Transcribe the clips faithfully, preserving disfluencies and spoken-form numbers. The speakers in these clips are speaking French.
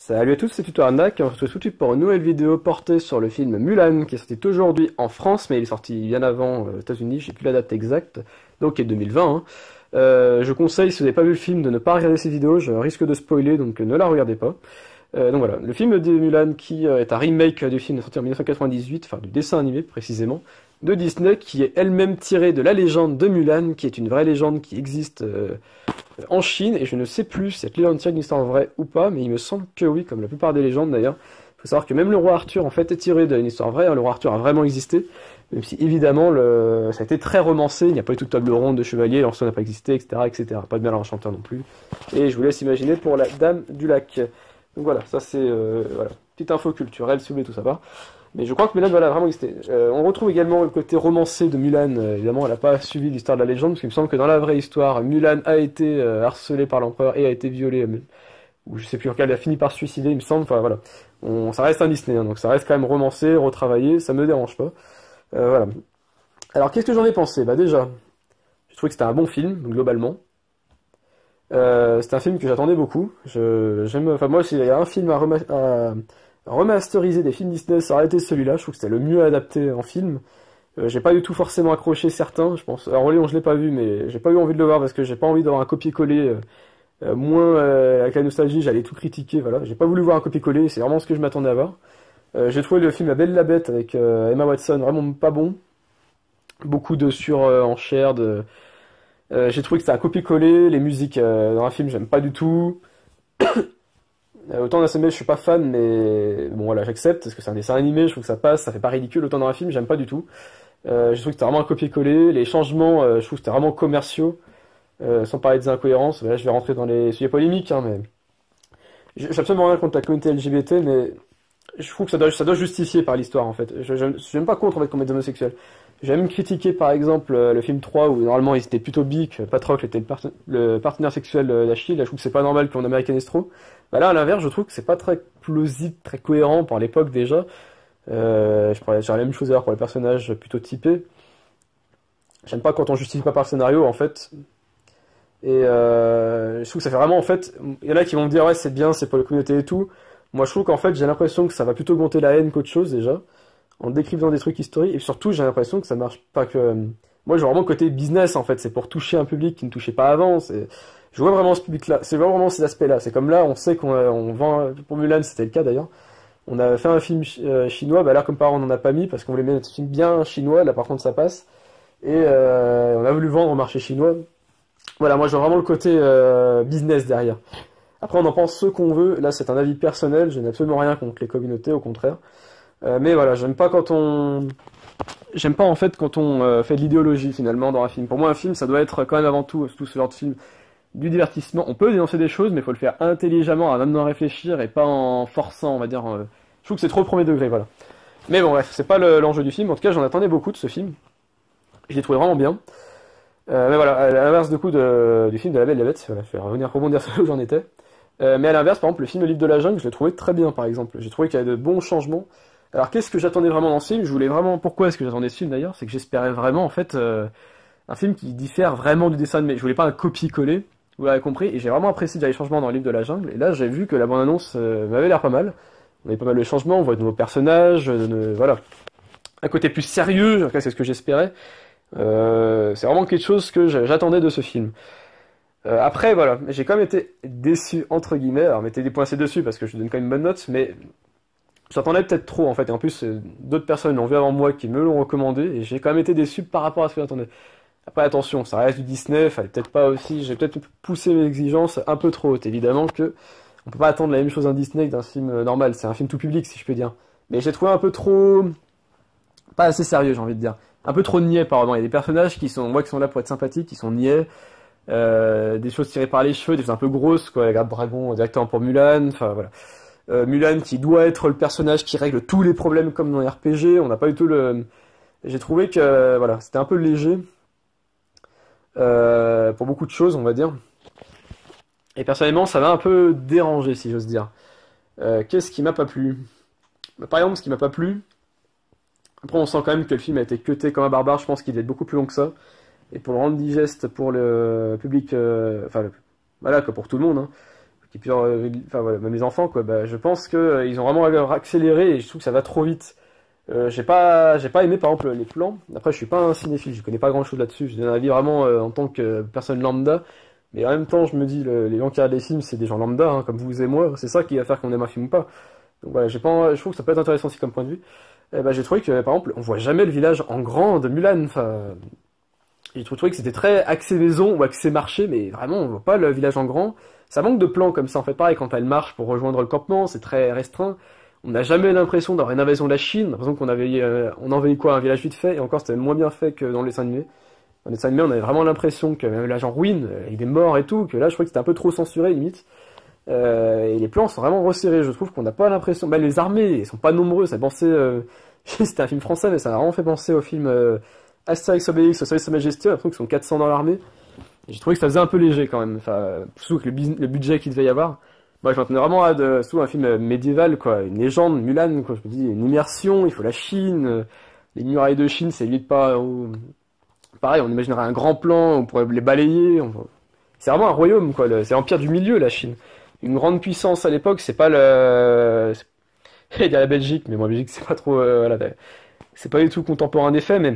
Salut à tous, c'est Tuto Arnaque et on se retrouve tout de suite pour une nouvelle vidéo portée sur le film Mulan qui est sorti aujourd'hui en France, mais il est sorti bien avant euh, aux États-Unis, je sais plus la date exacte, donc qui est deux mille vingt. Hein. Euh, je conseille, si vous n'avez pas vu le film, de ne pas regarder cette vidéo, je risque de spoiler, donc ne la regardez pas. Euh, donc voilà, le film de Mulan qui euh, est un remake du film sorti en mille neuf cent quatre-vingt-dix-huit, enfin du dessin animé précisément, de Disney, qui est elle-même tirée de la légende de Mulan, qui est une vraie légende qui existe euh, en Chine, et je ne sais plus si cette légende tire d'une histoire vraie ou pas, mais il me semble que oui, comme la plupart des légendes d'ailleurs. Il faut savoir que même le roi Arthur en fait est tiré d'une histoire vraie, hein. Le roi Arthur a vraiment existé, même si évidemment le... ça a été très romancé, il n'y a pas eu toute table ronde de chevalier, l'Orson n'a pas existé, et cetera, et cetera. Pas de mal enchanteur non plus. Et je vous laisse imaginer pour la Dame du Lac. Donc voilà, ça c'est euh, voilà, petite info culturelle si vous voulez tout savoir. Mais je crois que Mulan voilà, a vraiment existé. Euh, on retrouve également le côté romancé de Mulan. Euh, évidemment, elle n'a pas suivi l'histoire de la légende, parce qu'il me semble que dans la vraie histoire, Mulan a été euh, harcelée par l'empereur et a été violée. Euh, ou je sais plus, en tout cas, elle a fini par se suicider, il me semble. Enfin voilà, on, ça reste un Disney, hein, donc ça reste quand même romancé, retravaillé, ça me dérange pas. Euh, voilà. Alors qu'est-ce que j'en ai pensé? Bah déjà, j'ai trouvé que c'était un bon film, globalement. Euh, c'est un film que j'attendais beaucoup. Je, j'aime, enfin moi, s'il y a un film à, rema à remasteriser des films Disney, ça aurait été celui-là. Je trouve que c'était le mieux adapté en film. Euh, j'ai pas du tout forcément accroché certains, je pense. Alors Léon, je l'ai pas vu, mais j'ai pas eu envie de le voir parce que j'ai pas envie d'avoir un copier-coller. Euh, euh, moins euh, avec la nostalgie, j'allais tout critiquer. Voilà, j'ai pas voulu voir un copier-coller. C'est vraiment ce que je m'attendais à voir. Euh, j'ai trouvé le film La Belle et la Bête avec euh, Emma Watson vraiment pas bon. Beaucoup de surenchères, de Euh, j'ai trouvé que c'était un copier-coller, les musiques euh, dans un film j'aime pas du tout. Euh, autant dans S M S je suis pas fan, mais bon voilà j'accepte parce que c'est un dessin animé, je trouve que ça passe, ça fait pas ridicule. Autant dans un film j'aime pas du tout. Euh, je trouve que c'était vraiment un copier-coller, les changements euh, je trouve que c'était vraiment commerciaux, euh, sans parler des incohérences. Là je vais rentrer dans les sujets polémiques, hein, mais j'ai j'ai absolument rien contre la communauté L G B T, mais je trouve que ça doit, ça doit justifier par l'histoire en fait. Je n'aime pas contre en fait qu'on mette des homosexuels. J'ai même critiqué par exemple euh, le film trois où normalement ils étaient plutôt bi, que Patrocle était le, part le partenaire sexuel d'Achille. Là je trouve que c'est pas normal qu'on américanise trop. Bah là à l'inverse je trouve que c'est pas très plausible, très cohérent pour l'époque déjà. Euh, je pourrais dire la même chose d'ailleurs pour les personnages plutôt typés. J'aime pas quand on justifie pas par le scénario en fait. Et euh, je trouve que ça fait vraiment en fait. Il y en a qui vont me dire ouais c'est bien, c'est pour la communauté et tout. Moi je trouve qu'en fait j'ai l'impression que ça va plutôt augmenter la haine qu'autre chose déjà, en décrivant des trucs historiques, et surtout j'ai l'impression que ça marche pas que... Moi je vois vraiment le côté business en fait, c'est pour toucher un public qui ne touchait pas avant, c'est... Je vois vraiment ce public-là, c'est vraiment ces aspects-là, c'est comme là on sait qu'on on vend, pour Mulan c'était le cas d'ailleurs, on a fait un film euh, chinois, bah là comme par on n'en a pas mis parce qu'on voulait mettre un film bien chinois, là par contre ça passe, et euh, on a voulu vendre au marché chinois. Voilà, moi je vois vraiment le côté euh, business derrière. Après on en pense ce qu'on veut, là c'est un avis personnel, je n'ai absolument rien contre les communautés, au contraire. Euh, mais voilà, j'aime pas quand on... J'aime pas en fait quand on euh, fait de l'idéologie finalement dans un film. Pour moi un film ça doit être quand même avant tout, tout ce genre de film, du divertissement. On peut dénoncer des choses mais il faut le faire intelligemment, en amenant à réfléchir et pas en forçant on va dire. Euh... Je trouve que c'est trop premier degré, voilà. Mais bon bref, c'est pas l'enjeu du film, en tout cas j'en attendais beaucoup de ce film. Je l'ai trouvé vraiment bien. Euh, mais voilà, à l'inverse du coup de, du film de La Belle et la Bête, voilà, je vais revenir rebondir sur là où j'en étais. Euh, mais à l'inverse, par exemple, le film Le Livre de la Jungle, je l'ai trouvé très bien par exemple. J'ai trouvé qu'il y avait de bons changements. Alors qu'est-ce que j'attendais vraiment dans ce film? Je voulais vraiment... Pourquoi est-ce que j'attendais ce film d'ailleurs? C'est que j'espérais vraiment en fait euh, un film qui diffère vraiment du dessin animé. Je voulais pas un copier-coller, vous l'avez compris, et j'ai vraiment apprécié déjà les changements dans le Livre de la Jungle, et là j'ai vu que la bande-annonce euh, m'avait l'air pas mal. On avait pas mal de changements, on voit de nouveaux personnages, de, de- voilà. Un côté plus sérieux, en tout cas c'est ce que j'espérais. Euh, c'est vraiment quelque chose que j'attendais de ce film. Euh, après voilà, j'ai quand même été déçu entre guillemets, alors mettez des points assez dessus parce que je donne quand même une bonne note, mais... J'attendais peut-être trop en fait, et en plus euh, d'autres personnes l'ont vu avant moi qui me l'ont recommandé, et j'ai quand même été déçu par rapport à ce que j'attendais. Après attention, ça reste du Disney, fallait peut-être pas aussi, j'ai peut-être poussé mes exigences un peu trop hautes, évidemment que on peut pas attendre la même chose d'un Disney que d'un film euh, normal, c'est un film tout public si je peux dire. Mais j'ai trouvé un peu trop, pas assez sérieux j'ai envie de dire, un peu trop niais par moment, il y a des personnages qui sont, moi qui sont là pour être sympathiques, qui sont niais, euh, des choses tirées par les cheveux, des choses un peu grosses, quoi, la garde dragon directement pour Mulan, enfin voilà. Euh, Mulan qui doit être le personnage qui règle tous les problèmes comme dans les R P G, on n'a pas du tout le... J'ai trouvé que euh, voilà, c'était un peu léger euh, pour beaucoup de choses, on va dire. Et personnellement, ça m'a un peu dérangé, si j'ose dire. Euh, Qu'est-ce qui m'a pas plu? Bah, par exemple, ce qui m'a pas plu, après on sent quand même que le film a été cuté comme un barbare, je pense qu'il est beaucoup plus long que ça. Et pour le rendre digeste pour le public, euh, enfin, le- voilà, que pour tout le monde, hein. qui est plus, euh, enfin voilà, même les enfants, quoi, bah, je pense que euh, ils ont vraiment accéléré et je trouve que ça va trop vite. Euh, j'ai pas, j'ai pas aimé par exemple les plans. Après, je suis pas un cinéphile, je connais pas grand chose là-dessus. Je donne un avis vraiment euh, en tant que personne lambda. Mais en même temps, je me dis, le- les gens qui regardent les films, c'est des gens lambda, hein, comme vous et moi. C'est ça qui va faire qu'on aime un film ou pas. Donc voilà, j'ai pas, je trouve que ça peut être intéressant aussi comme point de vue. Eh ben, j'ai trouvé que, par exemple, on voit jamais le village en grand de Mulan. Enfin, j'ai trouvé que c'était très axé maison ou axé marché, mais vraiment, on voit pas le village en grand. Ça manque de plans comme ça. En fait, pareil, quand elle marche pour rejoindre le campement, c'est très restreint. On n'a jamais l'impression d'avoir une invasion de la Chine. On a l'impression qu'on avait, euh, on envahit quoi, un village vite fait. Et encore, c'était moins bien fait que dans les dessins animés. Dans les dessins animés, on avait vraiment l'impression que même le village en ruine, euh, avec des morts et tout, que là, je trouvais que c'était un peu trop censuré, limite. Euh, et les plans sont vraiment resserrés. Je trouve qu'on n'a pas l'impression. Bah, les armées, ils sont pas nombreux. Ça pensait, euh... c'était un film français, mais ça m'a vraiment fait penser au film euh, Astérix Obélix, au service de sa Majesté. J'ai l'impression qu'ils sont quatre cents dans l'armée. Et j'ai trouvé que ça faisait un peu léger quand même. Enfin, surtout que le, bus- le budget qu'il devait y avoir. Moi, j'en tenais vraiment à de, surtout un film médiéval, quoi. Une légende, Mulan, quoi. Je me dis, une immersion, il faut la Chine. euh, Les murailles de Chine, c'est limite pas. au- Pareil, on imaginerait un grand plan, on pourrait les balayer. on- C'est vraiment un royaume, quoi. le- C'est l'empire du milieu, la Chine. Une grande puissance à l'époque, c'est pas le. Il y a la Belgique, mais moi, la Belgique, c'est pas trop. euh, voilà, c'est pas du tout contemporain des faits, mais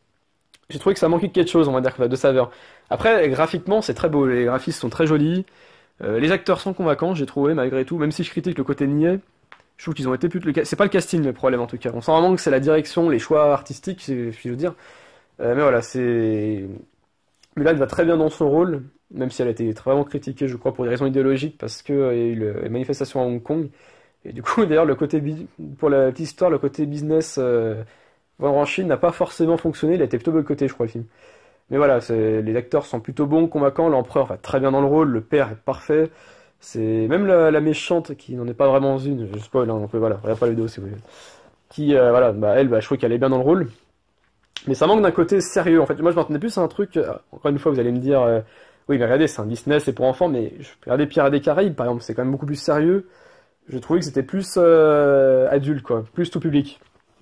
j'ai trouvé que ça manquait de quelque chose, on va dire, de saveur. Après, graphiquement, c'est très beau. Les graphismes sont très jolis. Euh, les acteurs sont convaincants, j'ai trouvé, malgré tout. Même si je critique le côté niais, je trouve qu'ils ont été plus. le ca- C'est pas le casting le problème, en tout cas. On sent vraiment que c'est la direction, les choix artistiques, si si je veux dire. Euh, mais voilà, c'est. Mulan va très bien dans son rôle, même si elle a été vraiment critiquée, je crois, pour des raisons idéologiques, parce que euh, il y a eu le- les manifestations à Hong Kong. Et du coup, d'ailleurs, le côté bi- pour la petite histoire, le côté business euh, vendre en Chine n'a pas forcément fonctionné. Il a été plutôt boycotté, je crois, le film. Mais voilà, c'est- les acteurs sont plutôt bons, convaincants. L'empereur va très bien dans le rôle, le père est parfait. C'est même la, la méchante qui n'en est pas vraiment une. Je spoil, hein, donc voilà, regarde pas la vidéo si vous voulez. Qui, euh, voilà, bah elle, bah, je trouvais qu'elle est bien dans le rôle. Mais ça manque d'un côté sérieux, en fait. Moi, je m'attendais plus à un truc. euh, Encore une fois, vous allez me dire, euh, oui, mais regardez, c'est un Disney, c'est pour enfants, mais je regardez Pirates des Caraïbes, par exemple, c'est quand même beaucoup plus sérieux. Je trouvais que c'était plus euh, adulte, quoi, plus tout public.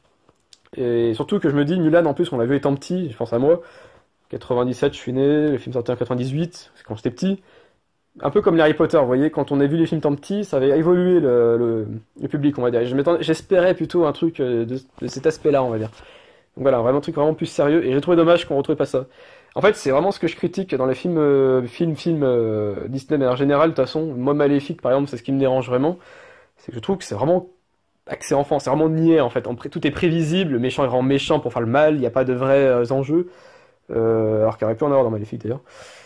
Et surtout que je me dis, Mulan, en plus, on l'a vu étant petit, je pense à moi. quatre-vingt-dix-sept, je suis né, le film sorti en quatre-vingt-dix-huit, c'est quand j'étais petit. Un peu comme les Harry Potter, vous voyez, quand on a vu les films tant petit, ça avait évolué le, le, le public, on va dire. Je m'attendais- J'espérais plutôt un truc euh, de, de cet aspect-là, on va dire. Donc voilà, vraiment un truc vraiment plus sérieux, et j'ai trouvé dommage qu'on retrouve pas ça. En fait, c'est vraiment ce que je critique dans les films, euh, films, films euh, Disney, mais en général, de toute façon, moi, Maléfique, par exemple, c'est ce qui me dérange vraiment, c'est que je trouve que c'est vraiment accès enfant, c'est vraiment niais, en fait. En pré- tout est prévisible, le méchant est vraiment méchant pour faire le mal, il n'y a pas de vrais euh, enjeux, euh, alors qu'il y aurait pu en avoir dans Maléfique, d'ailleurs.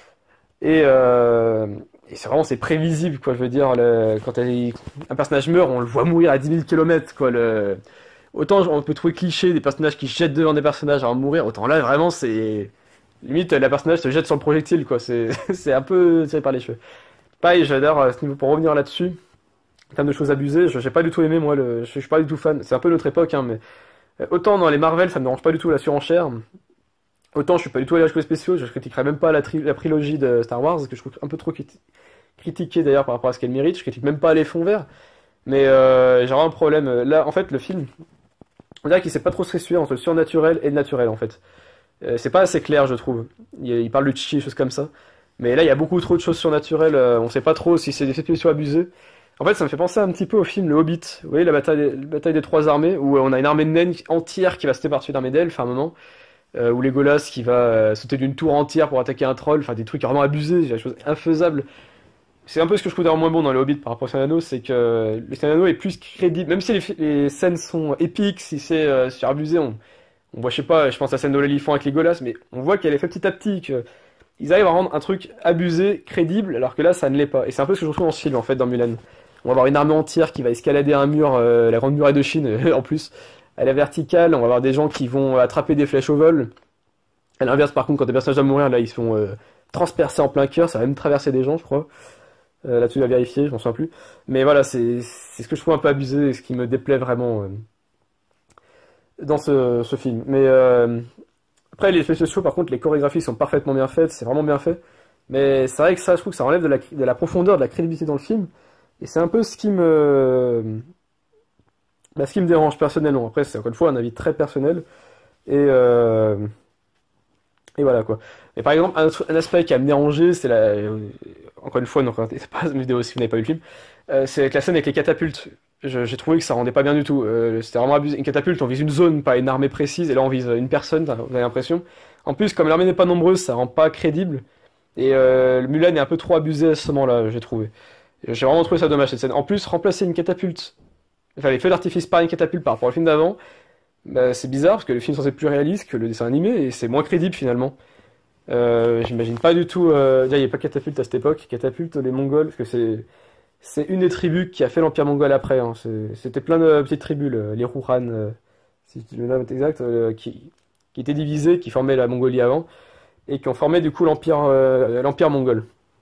Et, euh, et c'est vraiment, c'est prévisible, quoi, je veux dire, le- quand elle- un personnage meurt, on le voit mourir à dix mille kilomètres, quoi, le... Autant on peut trouver cliché des personnages qui se jettent devant des personnages à en mourir, autant là vraiment c'est limite la personnage se jette sur le projectile quoi, c'est c'est un peu tiré par les cheveux. Pareil, j'adore à ce niveau pour revenir là-dessus, en termes de choses abusées, je j'ai pas du tout aimé moi le je, je suis pas du tout fan, c'est un peu notre époque hein, mais euh, autant dans les Marvel ça me dérange pas du tout la surenchère, autant je suis pas du tout allé à les spéciaux, je critiquerai même pas la, tri- la trilogie de Star Wars que je trouve un peu trop criti- critiquée d'ailleurs par rapport à ce qu'elle mérite, je critique même pas les fonds verts. Mais euh, j'ai vraiment un problème. Là, en fait, le film, on dirait qu'il sait pas trop se situer entre le surnaturel et le naturel, en fait. Euh, c'est pas assez clair, je trouve. Il, il parle de chi, des choses comme ça. Mais là, il y a beaucoup trop de choses surnaturelles. euh, on sait pas trop si c'est des effets spéciaux abusés. En fait, ça me fait penser un petit peu au film Le Hobbit. Vous voyez, la bataille, des- la bataille des trois armées, où euh, on a une armée de naines entière qui va sauter par-dessus l'armée d'elfes à un moment. Euh, ou Legolas qui va euh, sauter d'une tour entière pour attaquer un troll. Enfin, des trucs vraiment abusés, des choses infaisables. C'est un peu ce que je trouve d'ailleurs moins bon dans le Hobbit par rapport au Seigneur des Anneaux, c'est que le Seigneur des Anneaux est plus crédible, même si les, les scènes sont épiques, si c'est euh, surabusé, on, on voit, je sais pas, je pense à la scène de l'éléphant avec Legolas, mais on voit qu'elle est fait petit à petit, que ils arrivent à rendre un truc abusé, crédible, alors que là, ça ne l'est pas. Et c'est un peu ce que je retrouve dans ce film, en fait, dans Mulan. On va avoir une armée entière qui va escalader un mur, euh, la grande muraille de Chine, en plus, à la verticale, on va avoir des gens qui vont attraper des flèches au vol. À l'inverse, par contre, quand des personnages doivent mourir, là, ils sont euh, transpercés en plein cœur, ça va même traverser des gens, je crois. Euh, là-dessus, à vérifier, je m'en souviens plus. Mais voilà, c'est c'est ce que je trouve un peu abusé et ce qui me déplaît vraiment euh, dans ce, ce film. Mais euh, après, les effets sociaux, par contre, les chorégraphies sont parfaitement bien faites, c'est vraiment bien fait. Mais c'est vrai que ça, je trouve que ça enlève de la, de la profondeur, de la crédibilité dans le film. Et c'est un peu ce qui me, bah, ce qui me dérange personnellement. Après, c'est encore une fois un avis très personnel. Et, euh, et voilà quoi. Et par exemple, un, un aspect qui a me dérangé, c'est la, encore une fois, ne regardez pas cette vidéo si vous n'avez pas vu le film, euh, c'est avec la scène avec les catapultes. J'ai trouvé que ça rendait pas bien du tout. Euh, C'était vraiment abusé. Une catapulte, on vise une zone, pas une armée précise, et là on vise une personne, vous avez l'impression. En plus, comme l'armée n'est pas nombreuse, ça rend pas crédible. Et euh, le Mulan est un peu trop abusé à ce moment-là, j'ai trouvé. J'ai vraiment trouvé ça dommage cette scène. En plus, remplacer une catapulte, enfin les feux d'artifice par une catapulte par rapport au film d'avant, bah, c'est bizarre parce que le film est censé être plus réaliste que le dessin animé et c'est moins crédible finalement. Euh, J'imagine pas du tout. Euh, déjà, il n'y a pas de catapulte à cette époque. Catapulte, les Mongols, parce que c'est c'est une des tribus qui a fait l'Empire mongol après. Hein. C'était plein de petites tribus, le- les Rouran, euh, si le nom est exact, euh, qui, qui étaient divisées, qui formaient la Mongolie avant et qui ont formé du coup l'Empire euh, l'Empire mongol.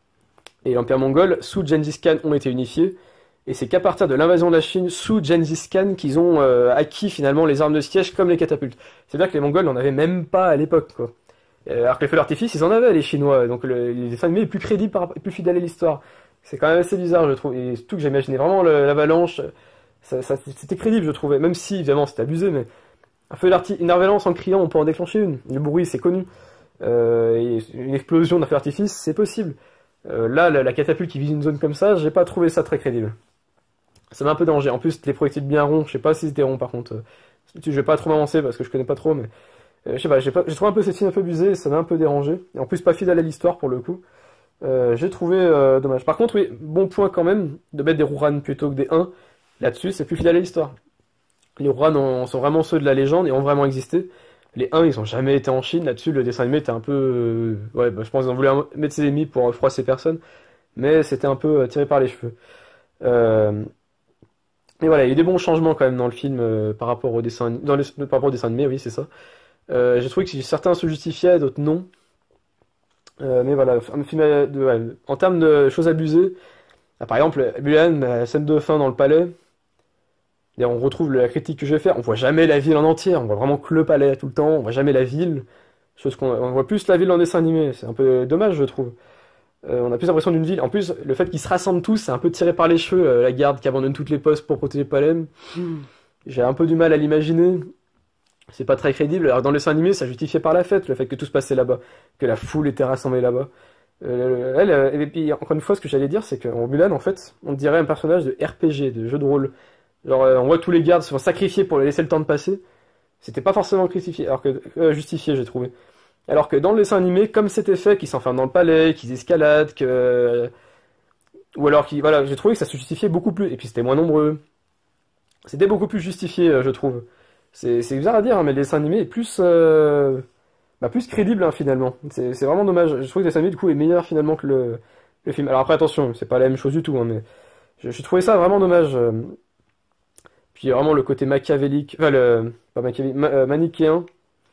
Et l'Empire mongol, sous Gengis Khan, ont été unifiés. Et c'est qu'à partir de l'invasion de la Chine, sous Gengis Khan, qu'ils ont euh, acquis finalement les armes de siège comme les catapultes. C'est-à-dire que les Mongols n'en avaient même pas à l'époque, quoi. Euh, Alors que les feux d'artifice, ils en avaient, les Chinois. Donc le, les dessins animés est plus crédible, par, rapport- plus fidèle à l'histoire. C'est quand même assez bizarre, je trouve. Et surtout que j'imaginais vraiment le- l'avalanche. Ça, ça- c'était crédible, je trouvais. Même si, évidemment, c'était abusé, mais un feu d'artifice, une avalanche en criant, on peut en déclencher une. Le bruit, c'est connu. Euh, et une explosion d'un feu d'artifice, c'est possible. Euh, là, la, la catapulte qui vise une zone comme ça, j'ai pas trouvé ça très crédible. Ça m'a un peu dérangé. En plus, les projectiles bien ronds, je sais pas si c'était rond par contre. Euh, Je vais pas trop m'avancer parce que je connais pas trop, mais euh, je sais pas, j'ai pas, j'ai trouvé un peu cette scène un peu abusée, et ça m'a un peu dérangé. Et en plus, pas fidèle à l'histoire pour le coup. Euh, j'ai trouvé euh, dommage. Par contre, oui, bon point quand même de mettre des Rouran plutôt que des Huns. Là-dessus, c'est plus fidèle à l'histoire. Les Rouran en- sont vraiment ceux de la légende et ont vraiment existé. Les Huns, ils ont jamais été en Chine. Là-dessus, le dessin animé était un peu. euh, Ouais, bah, je pense qu'ils ont voulu mettre ses ennemis pour froisser personne. Mais c'était un peu euh, tiré par les cheveux. Euh, Et voilà, il y a eu des bons changements quand même dans le film euh, par rapport au dessin, dans le- par rapport au dessin animé, oui, c'est ça. Euh, j'ai trouvé que certains se justifiaient, d'autres non. Euh, mais voilà, un film euh, de- ouais, en termes de choses abusées, ah, par exemple, Mulan, la scène de fin dans le palais, et on retrouve la critique que je vais faire, on voit jamais la ville en entière, on voit vraiment que le palais tout le temps, on voit jamais la ville, chose qu'on on voit plus la ville en dessin animé, c'est un peu dommage, je trouve. Euh, on a plus l'impression d'une ville. En plus, le fait qu'ils se rassemblent tous, c'est un peu tiré par les cheveux. Euh, la garde qui abandonne toutes les postes pour protéger Palem. J'ai un peu du mal à l'imaginer. C'est pas très crédible. Alors dans le dessin animé, ça justifiait par la fête, le fait que tout se passait là-bas, que la foule était rassemblée là-bas. Euh, elle, euh, et puis encore une fois, ce que j'allais dire, c'est qu'en Mulan, en fait, on dirait un personnage de R P G, de jeu de rôle. Genre, euh, on voit tous les gardes se font sacrifier pour laisser le temps de passer. C'était pas forcément justifié, alors que euh, justifié, j'ai trouvé. Alors que dans le dessin animé, comme c'était fait, qu'ils s'enferment dans le palais, qu'ils escaladent, que... Ou alors qu'ils... Voilà, j'ai trouvé que ça se justifiait beaucoup plus. Et puis c'était moins nombreux. C'était beaucoup plus justifié, euh, je trouve. C'est c'est bizarre à dire, hein, mais le dessin animé est plus... euh, bah, plus crédible, hein, finalement. C'est c'est vraiment dommage. Je trouve que le dessin animé, du coup, est meilleur, finalement, que le, le film. Alors après, attention, c'est pas la même chose du tout, hein, mais... Je, je trouvais ça vraiment dommage. euh. Puis vraiment le côté machiavélique... Enfin, le... Pas machiavélique, ma- euh, manichéen.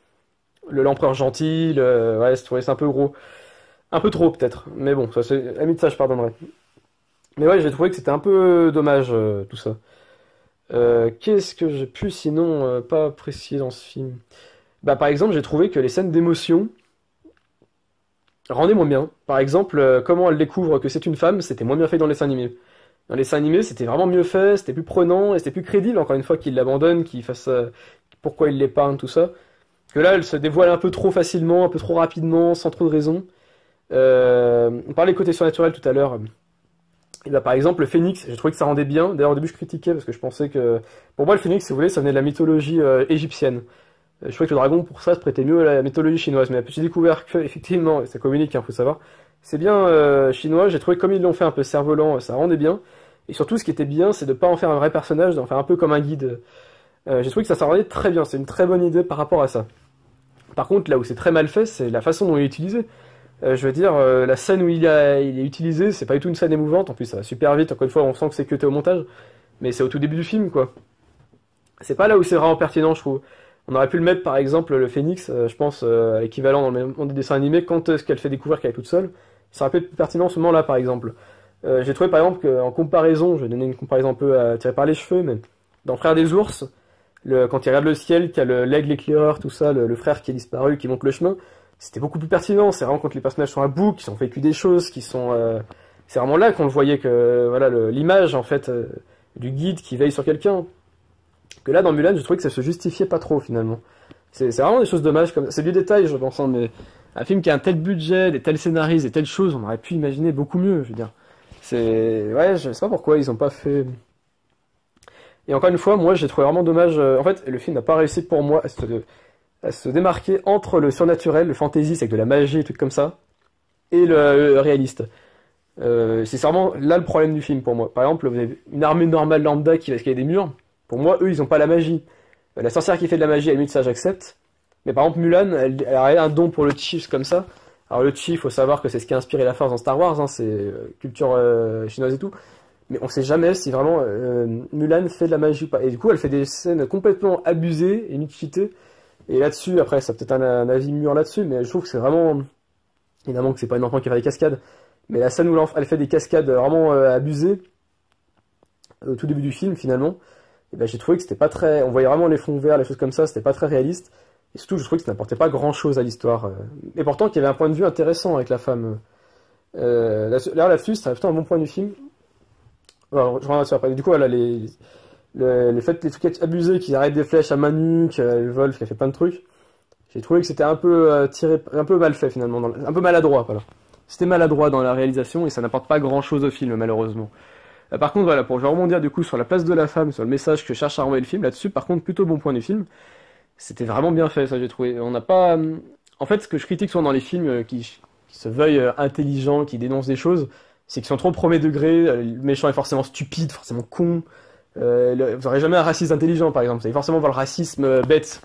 Le l'empereur gentil, le... ouais, je trouvais ça un peu gros. Un peu trop peut-être, mais bon, ça c'est. À mi de ça, je pardonnerai. Mais ouais, j'ai trouvé que c'était un peu dommage euh, tout ça. Euh, Qu'est-ce que j'ai pu sinon euh, pas apprécier dans ce film? Bah par exemple, j'ai trouvé que les scènes d'émotion rendaient moins bien. Par exemple, euh, comment elle découvre que c'est une femme, c'était moins bien fait dans les dessins animés. Dans les dessins animés, c'était vraiment mieux fait, c'était plus prenant et c'était plus crédible encore une fois qu'il l'abandonne, qu'il fasse euh, pourquoi il l'épargne, tout ça. Que là, elle se dévoile un peu trop facilement, un peu trop rapidement, sans trop de raison. Euh, on parlait côté surnaturel tout à l'heure. Et bah, par exemple, le phénix, j'ai trouvé que ça rendait bien. D'ailleurs, au début, je critiquais parce que je pensais que... Pour moi, le phénix, si vous voulez, ça venait de la mythologie euh, égyptienne. Euh, Je trouvais que le dragon, pour ça, se prêtait mieux à la mythologie chinoise. Mais j'ai découvert que, effectivement, ça communique, hein, faut savoir, c'est bien euh, chinois. J'ai trouvé que comme ils l'ont fait un peu cerf-volant, ça rendait bien. Et surtout, ce qui était bien, c'est de pas en faire un vrai personnage, d'en faire un peu comme un guide. Euh, j'ai trouvé que ça, ça rendait très bien. C'est une très bonne idée par rapport à ça. Par contre, là où c'est très mal fait, c'est la façon dont il est utilisé. Euh, je veux dire, euh, la scène où il, a, il est utilisé, c'est pas du tout une scène émouvante. En plus, ça va super vite. Encore une fois, on sent que c'est cuté au montage. Mais c'est au tout début du film, quoi. C'est pas là où c'est vraiment pertinent, je trouve. On aurait pu le mettre, par exemple, le Phénix, euh, je pense, euh, équivalent dans le même monde des dessins animés, quand euh, ce qu'elle fait découvrir qu'elle est toute seule. Ça aurait pu être plus pertinent en ce moment-là, par exemple. Euh, j'ai trouvé, par exemple, qu'en comparaison, je vais donner une comparaison un peu à tirer par les cheveux, mais dans Frères des ours, le, quand il regarde le ciel, qu'il y a le- l'aigle éclaireur, tout ça, le, le frère qui est disparu, qui montre le chemin, c'était beaucoup plus pertinent. C'est vraiment quand les personnages sont à bout, qui sont vécu des choses, qui sont... euh, c'est vraiment là qu'on le voyait que, voilà, le- l'image, en fait, euh, du guide qui veille sur quelqu'un. Que là, dans Mulan, je trouvais que ça se justifiait pas trop, finalement. C'est c'est vraiment des choses dommages, comme c'est du détail, je pense, hein, mais un film qui a un tel budget, des tels scénaristes, des telles choses, on aurait pu imaginer beaucoup mieux, je veux dire. C'est... Ouais, je sais pas pourquoi ils ont pas fait... Et encore une fois, moi, j'ai trouvé vraiment dommage... euh, En fait, le film n'a pas réussi pour moi à se, à se démarquer entre le surnaturel, le fantasy, c'est avec de la magie et trucs comme ça, et le, le réaliste. Euh, c'est vraiment là le problème du film pour moi. Par exemple, vous avez une armée normale lambda qui va escalader des murs. Pour moi, eux, ils ont pas la magie. Euh, La sorcière qui fait de la magie, à la limite, ça, j'accepte. Mais par exemple, Mulan, elle, elle a un don pour le chi, comme ça. Alors le chi, faut savoir que c'est ce qui a inspiré la force dans Star Wars, hein, c'est euh, culture euh, chinoise et tout. Mais on sait jamais si vraiment euh, Mulan fait de la magie ou pas. Et du coup, elle fait des scènes complètement abusées et limite cheatées. Et là-dessus, après, ça peut-être un, un avis mûr là-dessus, mais je trouve que c'est vraiment... Évidemment que c'est pas une enfant qui fait des cascades. Mais la scène où l'enf- elle fait des cascades vraiment euh, abusées, au tout début du film, finalement, et ben, j'ai trouvé que c'était pas très... On voyait vraiment les fonds verts, les choses comme ça, c'était pas très réaliste. Et surtout, je trouvais que ça n'apportait pas grand-chose à l'histoire. euh. Et pourtant, qu'il y avait un point de vue intéressant avec la femme. Euh, là- Là, là-dessus, c'était plutôt un bon point du film. Alors, je reviens là-dessus après. Du coup, voilà, les, le, le fait les trucs abusés, qu'ils arrêtent des flèches à main nue, qu'elle vole, qu'elle fait plein de trucs, j'ai trouvé que c'était un peu euh, tiré, un peu mal fait finalement, dans le- un peu maladroit, voilà. C'était maladroit dans la réalisation et ça n'apporte pas grand-chose au film, malheureusement. Euh, par contre, voilà, pour je vais rebondir du coup sur la place de la femme, sur le message que cherche à renvoyer le film, là-dessus, par contre, plutôt bon point du film. C'était vraiment bien fait, ça, j'ai trouvé. On n'a pas... hum, En fait, ce que je critique souvent dans les films euh, qui, qui se veuillent euh, intelligents, qui dénoncent des choses, c'est qu'ils sont trop premier degré, euh, le méchant est forcément stupide, forcément con. Euh, le- Vous n'aurez jamais un raciste intelligent, par exemple. Vous allez forcément voir le racisme euh, bête.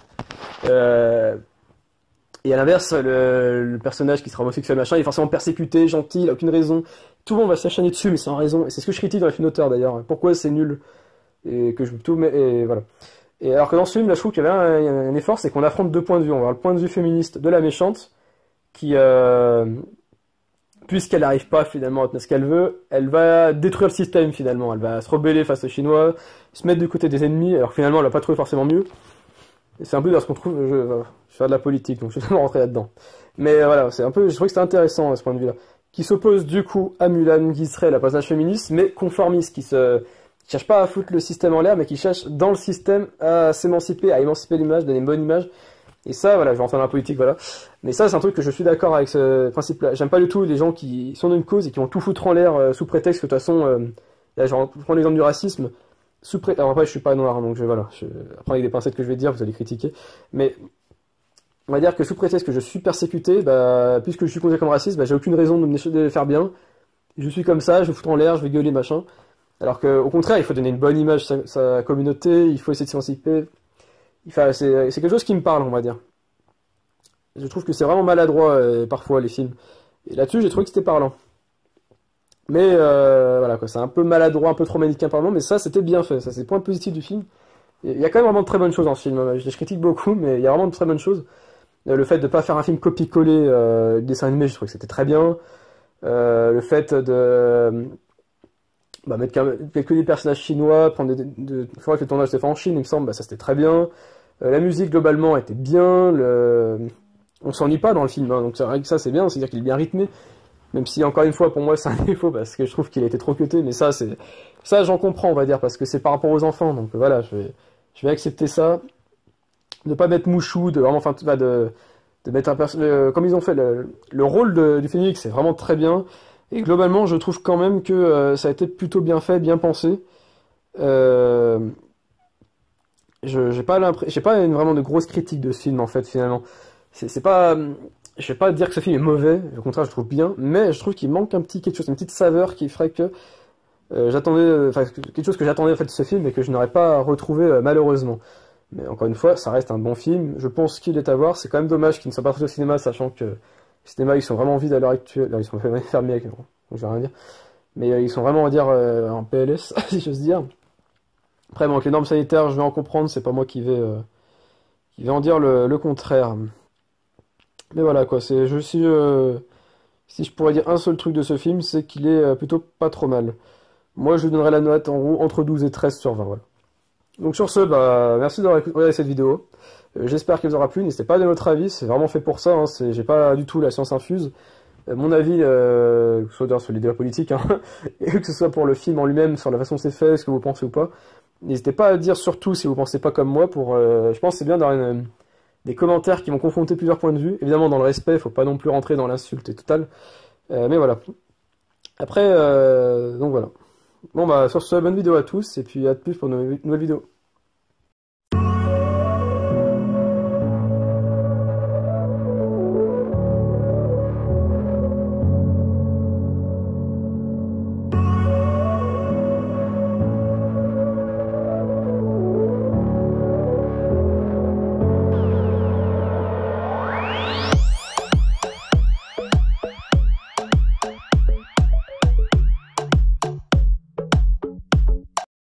Euh, Et à l'inverse, le, le personnage qui sera homosexuel, machin, il est forcément persécuté, gentil, il a aucune raison. Tout le monde va s'acharner dessus, mais sans raison. Et c'est ce que je critique dans les films d'auteur, d'ailleurs. Pourquoi c'est nul. Et que je veux plutôt... Et voilà. Et alors que dans ce film, là, je trouve qu'il y avait un, il y a un effort, c'est qu'on affronte deux points de vue. On va avoir le point de vue féministe de la méchante, qui, euh, puisqu'elle n'arrive pas finalement à tenir ce qu'elle veut, elle va détruire le système finalement. Elle va se rebeller face aux Chinois, se mettre du côté des ennemis, alors que finalement, elle va pas trouvé forcément mieux. Et c'est un peu dans ce qu'on trouve. Je, je vais faire de la politique, donc je vais pas rentrer là-dedans. Mais euh, voilà, c'est un peu. Je trouvais que c'était intéressant à ce point de vue-là. Qui s'oppose du coup à Mulan, qui serait la personnage féministe, mais conformiste, qui se qui cherche pas à foutre le système en l'air, mais qui cherche dans le système à s'émanciper, à émanciper l'image, donner une bonne image. Et ça, voilà, je vais rentrer dans la politique, voilà. Mais ça, c'est un truc que je suis d'accord avec ce principe-là. J'aime pas du tout les gens qui sont d'une cause et qui vont tout foutre en l'air euh, sous prétexte que de toute façon, euh, là, je vais prendre l'exemple du racisme. Sous pré... Alors après, je suis pas noir, donc je, voilà. Je... Après, avec des pincettes que je vais dire, vous allez critiquer. Mais on va dire que sous prétexte que je suis persécuté, bah, puisque je suis considéré comme raciste, bah, j'ai aucune raison de me de les faire bien. Je suis comme ça, je vais foutre en l'air, je vais gueuler, machin. Alors que, au contraire, il faut donner une bonne image à sa, sa communauté, il faut essayer de s'émanciper. Enfin, c'est c'est quelque chose qui me parle, on va dire. Je trouve que c'est vraiment maladroit, euh, parfois, les films. Et là-dessus, j'ai trouvé que c'était parlant. Mais, euh, voilà, quoi, c'est un peu maladroit, un peu trop manichéen par moment, mais ça, c'était bien fait. Ça, c'est le point positif du film. Et il y a quand même vraiment de très bonnes choses dans ce film. Je les critique beaucoup, mais il y a vraiment de très bonnes choses. Euh, Le fait de pas faire un film copier-coller euh, le dessin animé, je trouve que c'était très bien. Euh, le fait de bah, mettre qu'un- quelques des personnages chinois, prendre des, de, je crois que le tournage s'est fait en Chine, il me semble, bah, ça c'était très bien. Euh, la musique globalement était bien, le... on s'ennuie pas dans le film, hein, donc c'est vrai que ça c'est bien, c'est-à-dire qu'il est bien rythmé, même si encore une fois pour moi c'est un défaut parce que je trouve qu'il a été trop cuté, mais ça c'est ça j'en comprends on va dire parce que c'est par rapport aux enfants, donc voilà je vais je vais accepter ça, de pas mettre Mouchou, de vraiment enfin bah, de de mettre un personnage comme ils ont fait le, le rôle de- du Phénix, c'est vraiment très bien. Et globalement, je trouve quand même que euh, ça a été plutôt bien fait, bien pensé. Euh, je j'ai pas l'impression, j'ai pas une, vraiment de grosses critiques de ce film en fait finalement. C'est c'est pas, je vais pas dire que ce film est mauvais, au contraire, je le trouve bien, mais je trouve qu'il manque un petit quelque chose, une petite saveur qui ferait que euh, j'attendais, euh, enfin quelque chose que j'attendais en fait de ce film et que je n'aurais pas retrouvé euh, malheureusement. Mais encore une fois, ça reste un bon film. Je pense qu'il est à voir. C'est quand même dommage qu'il ne soit pas sorti au cinéma, sachant que les cinémas ils sont vraiment vides à l'heure actuelle. Alors, ils sont fermés, avec... donc je vais rien dire. Mais euh, ils sont vraiment, on va dire, euh, en P L S, si j'ose dire. Après, bon, avec les normes sanitaires, je vais en comprendre. C'est pas moi qui vais, euh, qui vais en dire le, le contraire. Mais voilà quoi. C'est, je si, euh, si je pourrais dire un seul truc de ce film, c'est qu'il est euh, plutôt pas trop mal. Moi, je lui donnerais la note en gros entre douze et treize sur vingt. Voilà. Donc sur ce, bah, merci d'avoir regardé cette vidéo. Euh, J'espère qu'elle vous aura plu. N'hésitez pas à donner votre avis, c'est vraiment fait pour ça. Hein. C'est- J'ai pas du tout la science infuse. Euh, mon avis, euh, que ce soit d'ailleurs sur l'idée politique, hein, et que ce soit pour le film en lui-même, sur la façon dont c'est fait, ce que vous pensez ou pas. N'hésitez pas à dire surtout si vous pensez pas comme moi. Pour, euh, je pense que c'est bien d'avoir une, des commentaires qui vont confronter plusieurs points de vue. Évidemment, dans le respect, faut pas non plus rentrer dans l'insulte totale. Euh, mais voilà. Après, euh, donc voilà. Bon bah sur ce, bonne vidéo à tous, et puis à de plus pour une nouvelle vidéo.